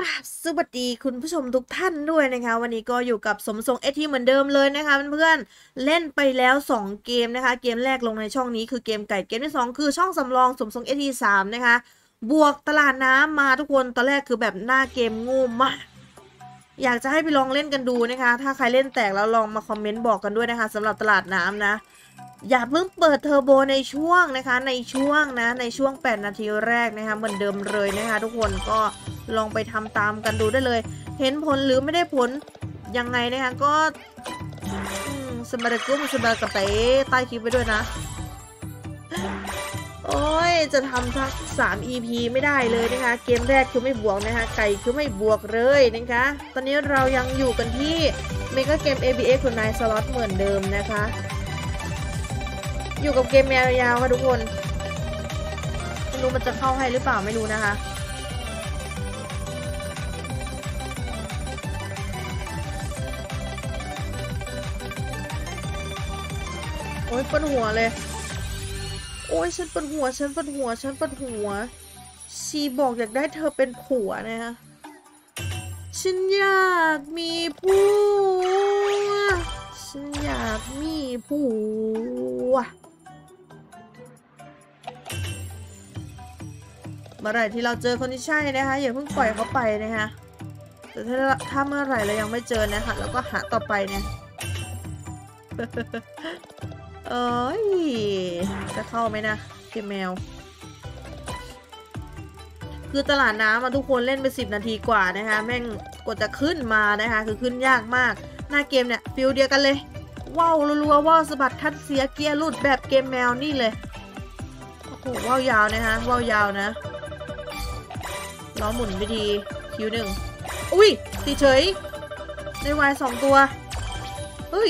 สวัสดีคุณผู้ชมทุกท่านด้วยนะคะวันนี้ก็อยู่กับสมทรงเอทีเหมือนเดิมเลยนะคะเพื่อนๆเล่นไปแล้ว2เกมนะคะเกมแรกลงในช่องนี้คือเกมไก่เกมที่2คือช่องสำรองสมทรงเอที3นะคะบวกตลาดน้ำมาทุกคนตอนแรกคือแบบหน้าเกมงูมากอยากจะให้ไปลองเล่นกันดูนะคะถ้าใครเล่นแตกแล้วลองมาคอมเมนต์บอกกันด้วยนะคะสำหรับตลาดน้ำนะอย่าเพิ่งเปิดเทอร์โบในช่วงนะคะในช่วง8นาทีแรกนะคะเหมือนเดิมเลยนะคะทุกคนก็ลองไปทำตามกันดูได้เลยเห็นผลหรือไม่ได้ผลยังไงนะคะก็สบายกุ้งสบายกระเตะใต้คลิปไปด้วยนะโอ้ยจะทำทั้ง3 EP ไม่ได้เลยนะคะเกมแรกคือไม่บวกนะคะไก่คือไม่บวกเลยนะคะตอนนี้เรายังอยู่กันที่เมกาเกม ABX คุณนายสล็อตเหมือนเดิมนะคะอยู่กับเกมแมวยาวค่ะทุกคนไม่รู้มันจะเข้าให้หรือเปล่าไม่รู้นะคะโอ้ยปวดหัวเลยโอ้ยฉันปวดหัวชีบอกอยากได้เธอเป็นผัวนะคะฉันอยากมีผัวฉันอยากมีผัวเมื่อไหร่ที่เราเจอคนที่ใช่นะคะอย่าเพิ่งปล่อยเขาไปนะคะแต่ถ้าเมื่อไหร่เรายังไม่เจอนะคะเราก็หาต่อไปเนี่ยเอ้ยจะเข้าไหมนะเกมแมวคือตลาดน้ำมาทุกคนเล่นไป10 นาทีกว่านะคะแม่งกว่าจะขึ้นมานะคะคือขึ้นยากมากหน้าเกมเนี่ยฟิลเดียวกันเลยว้าวรัวๆว้าวสะบัดคัดเสียเกียร์หลุดแบบเกมแมวนี่เลยโอ้โหว้าวยาวนะคะว้าวยาวนะล้อหมุนไปดีคิว1อุ้ยตีเฉยในวาย2ตัวเฮ้ย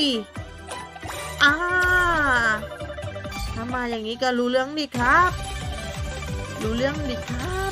ถ้ามาอย่างนี้ก็รู้เรื่องดิครับรู้เรื่องดิครับ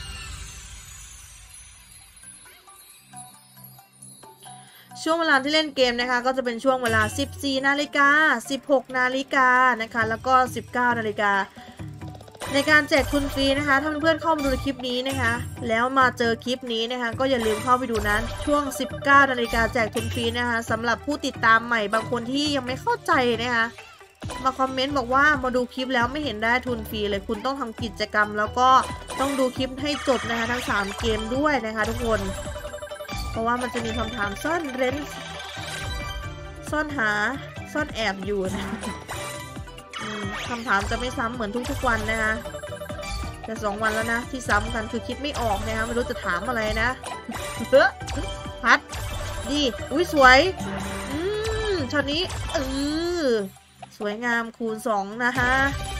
ช่วงเวลาที่เล่นเกมนะคะก็จะเป็นช่วงเวลา 14 นาฬิกา 16 นาฬิกานะคะแล้วก็ 19 นาฬิกาในการแจกทุนฟรีนะคะถ้าเพื่อนๆเข้ามาดูคลิปนี้นะคะแล้วมาเจอคลิปนี้นะคะก็อย่าลืมเข้าไปดูนะช่วง 19 นาฬิกาแจกทุนฟรีนะคะสำหรับผู้ติดตามใหม่บางคนที่ยังไม่เข้าใจนะคะมาคอมเมนต์บอกว่ามาดูคลิปแล้วไม่เห็นได้ทุนฟรีเลยคุณต้องทำกิจกรรมแล้วก็ต้องดูคลิปให้จบนะคะทั้ง3เกมด้วยนะคะทุกคนเพราะว่ามันจะมีคำถามซ่อนเร้นซ่อนหาซ่อนแอบอยู่นะคำถามจะไม่ซ้ำเหมือนทุกๆวันนะคะแต่2 วันแล้วนะที่ซ้ำกันคือคิดไม่ออกนะคะไม่รู้จะถามอะไรนะพัดดีอุ้ยสวยช็อตนี้สวยงามคูณ2นะคะ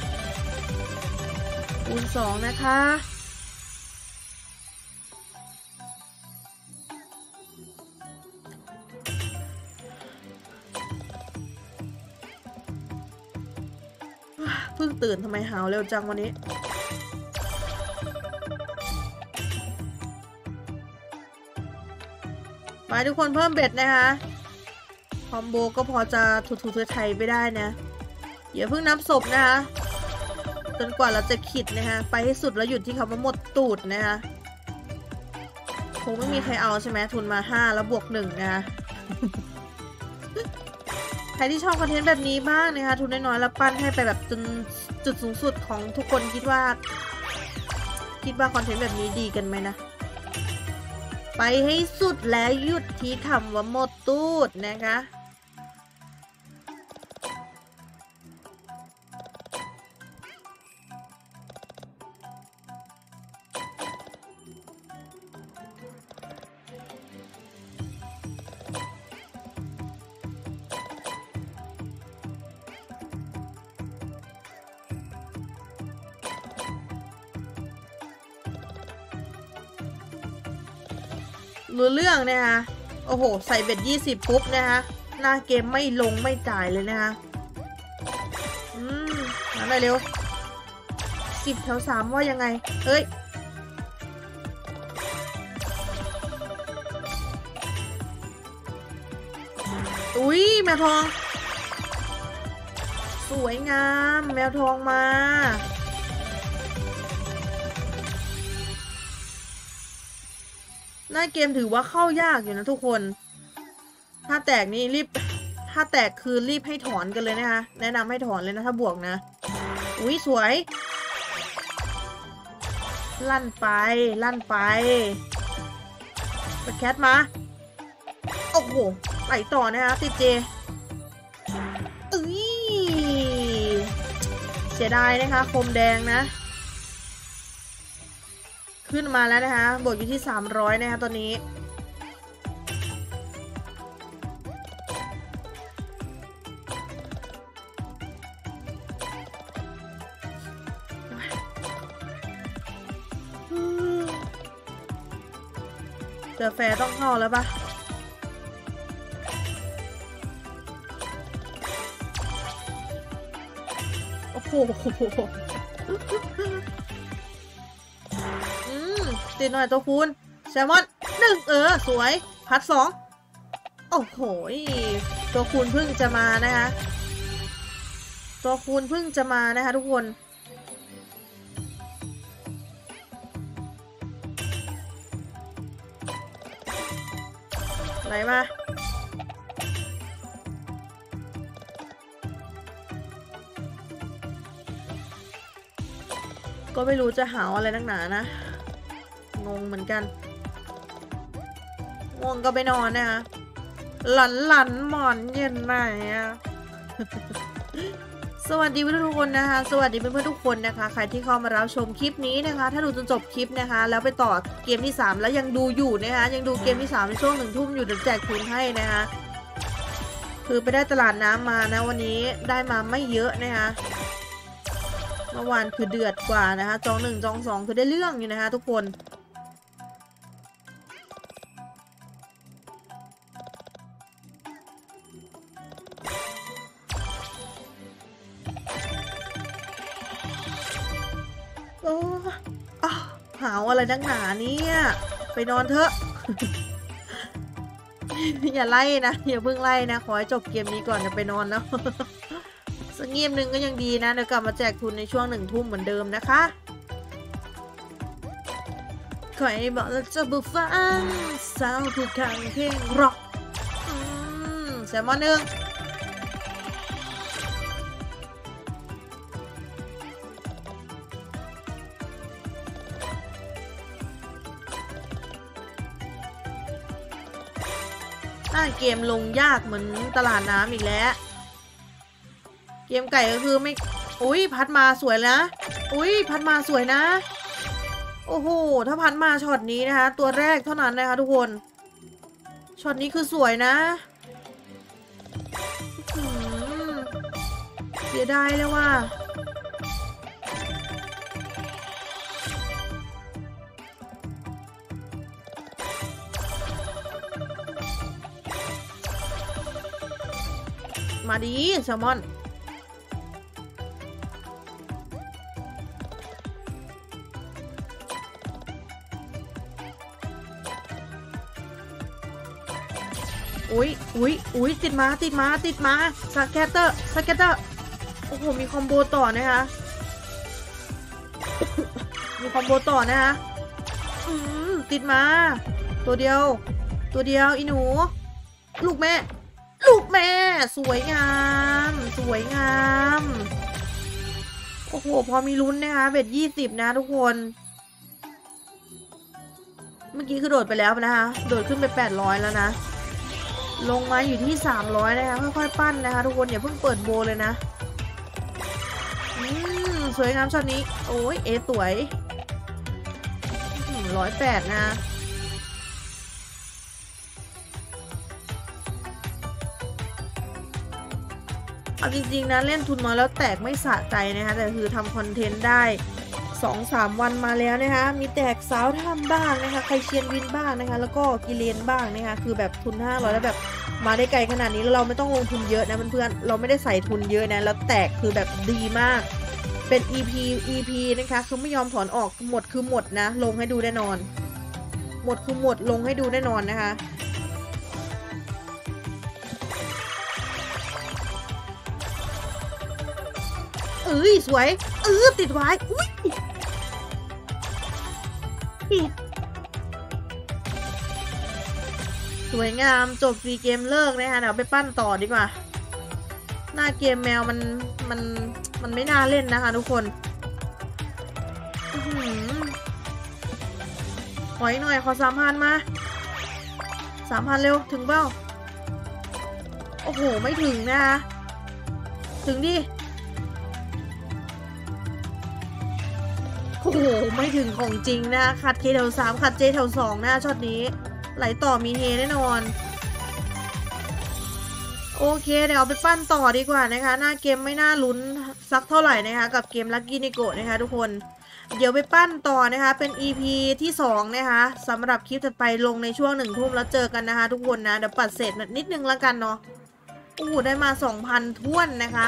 คูณ2นะคะเพิ่งตื่นทำไมหาวเร็วจังวันนี้ไปทุกคนเพิ่มเบ็ดนะคะคอมโบก็พอจะถูๆไทยไปได้นะอย่าเพิ่งนับศพนะคะจนกว่าเราจะขิดนะคะไปให้สุดแล้วหยุดที่คำว่าหมดตูดนะคะคงไม่มีใครเอาใช่ไหมทุนมา5แล้วบวก1นะคะใครที่ชอบคอนเทนต์แบบนี้บ้างนะคะทุนน้อยๆแล้วปั้นให้ไปแบบจนจุดสูงสุดของทุกคนคิดว่าคอนเทนต์แบบนี้ดีกันไหมนะไปให้สุดแล้วหยุดที่คำว่าหมดตูดนะคะรู้เรื่องนะคะโอ้โหใส่เบ็ด20ปุ๊บนะคะหน้าเกมไม่ลงไม่จ่ายเลยนะคะมาเลยเร็ว10 แถว 3ว่ายังไงเอ้ยอุ้ยแมวทองสวยงามแมวทองมา รหน้าเกมถือว่าเข้ายากอยู่นะทุกคนถ้าแตกนี่รีบถ้าแตกคือรีบให้ถอนกันเลยนะคะแนะนำให้ถอนเลยนะถ้าบวกนะอุ้ยสวยลั่นไปลั่นไปสแคทมาโอ้โหไหลต่อนะคะติดเจเสียดายนะคะคมแดงนะขึ้นมาแล้วนะคะบวกอยู่ที่300นะคะตอนนี้เจอแฟร์ต้องเข้าแล้วปะโอ้โหติดหน่อยตัวคูณแซลมอน1สวยพัด2โอ้โหตัวคูณเพิ่งจะมานะคะตัวคูณเพิ่งจะมานะคะทุกคนไหลมาก็ไม่รู้จะหาอะไรนักหนานะงงเหมือนกันง่วงก็ไปนอนนะคะหลันหมอนเย็นไหนอะสวัสดีเพื่อนทุกคนนะคะสวัสดีเพื่อนทุกคนนะคะใครที่เข้ามารับชมคลิปนี้นะคะถ้าดูจนจบคลิปนะคะแล้วไปต่อเกมที่3แล้วยังดูอยู่นะคะยังดูเกมที่3ในช่วง1 ทุ่มอยู่เดี๋ยวแจกทุนให้นะคะคือไปได้ตลาดน้ำมานะวันนี้ได้มาไม่เยอะนะคะเมื่อวานคือเดือดกว่านะคะจอง1จอง2คือได้เรื่องอยู่นะคะทุกคนโอ้หาวอะไรนักหนาเนี่ยไปนอนเถอะ อย่าไล่นะอย่าเพิ่งไล่นะขอให้จบเกมนี้ก่อนจะไปนอนแล้วสักเงียบนึงก็ยังดีนะเดี๋ยวกลับมาแจกทุนในช่วง1 ทุ่มเหมือนเดิมนะคะใครบอกเราจะบุฟังสาวผู้ขังเพลงร็อกแซมมอน1เกมลงยากเหมือนตลาดน้ำอีกแล้วเกมไก่ก็คือไม่อุ้ยพัดมาสวยนะอุ้ยพัดมาสวยนะโอ้โหถ้าพัดมาช็อตนี้นะคะตัวแรกเท่านั้นนะคะทุกคนช็อตนี้คือสวยนะเสียดายเลยว่ามาดีแซลมอนอุ้ยติดมาสแกตเตอร์โอ้โหมีคอมโบต่อนะคะมีคอมโบต่อนะคะติดมาตัวเดียวอีหนูลูกแม่สวยงามโอ้โหพอมีลุ้นนะคะเบ็ด20นะทุกคนเมื่อกี้คือโดดไปแล้วนะคะโดดขึ้นไป800แล้วนะลงมาอยู่ที่300นะคะค่อยๆปั้นนะคะทุกคนอย่าเพิ่งเปิดโบเลยนะสวยงามช็อตนี้โอ้ยสวย108นะเอาจริงๆนะเล่นทุนน้อยแล้วแตกไม่สะใจนะคะแต่คือทำคอนเทนต์ได้ 2-3 วันมาแล้วนะคะมีแตกสาวทำบ้างนะคะใครเชียนวินบ้างนะคะแล้วก็กิเลนบ้างนะคะคือแบบทุน500แล้วแบบมาได้ไกลขนาดนี้แล้วเราไม่ต้องลงทุนเยอะนะเพื่อนๆเราไม่ได้ใส่ทุนเยอะนะแล้วแตกคือแบบดีมากเป็น EP นะคะคือไม่ยอมถอนออกหมดคือหมดนะลงให้ดูแน่นอนหมดคือหมดลงให้ดูแน่นอนนะคะสวยติดไว้อุ้ยสวยงามจบฟรีเกมเลิกนะคะเดี๋ยวไปปั้นต่อดีกว่าหน้าเกมแมวมันไม่น่าเล่นนะคะทุกคนขออีกหน่อยขอ3,000มา3,000เร็วถึงเปล่าโอ้โหไม่ถึงนะคะถึงดิโอ้โหไม่ถึงของจริงนะขัดเคแถว3ขัดเจแถว2นะช็อตนี้ไหลต่อมีเฮแน่นอนโอเคเดี๋ยวเอาไปปั้นต่อดีกว่านะคะหน้าเกมไม่น่าลุ้นสักเท่าไหร่นะคะกับเกมลัคกี้นิโกะนะคะทุกคนเดี๋ยวไปปั้นต่อนะคะเป็น EP ที่2นะคะสำหรับคลิปถัดไปลงในช่วง1 ทุ่มแล้วเจอกันนะคะทุกคนนะเดี๋ยวปัดเศษนิดนึงแล้วกันเนาะโอ้โหได้มา 2,000 ท้วนนะคะ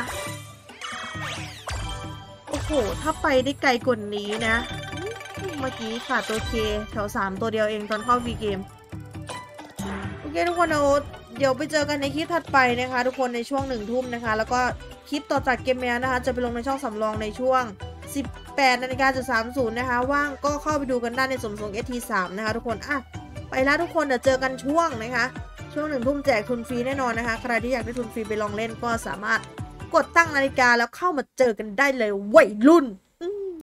โอ้โหถ้าไปได้ไกลกว่านี้นะเมื่อกี้ขาดตัวเคแถว3ตัวเดียวเองตอนเข้าฟรีเกมโอเคทุกคนเดี๋ยวไปเจอกันในคลิปถัดไปนะคะทุกคนในช่วง1 ทุ่มนะคะแล้วก็คลิปต่อจากเกมแมวนะคะจะไปลงในช่องสำรองในช่วง18:30นะคะว่างก็เข้าไปดูกันได้ในสมทรง ST3 นะคะทุกคนอ่ะไปแล้วทุกคนเดี๋ยวเจอกันช่วงนะคะช่วง1 ทุ่มแจกทุนฟรีแน่นอนนะคะใครที่อยากได้ทุนฟรีไปลองเล่นก็สามารถกดตั้งนาฬิกาแล้วเข้ามาเจอกันได้เลยวัยรุ่น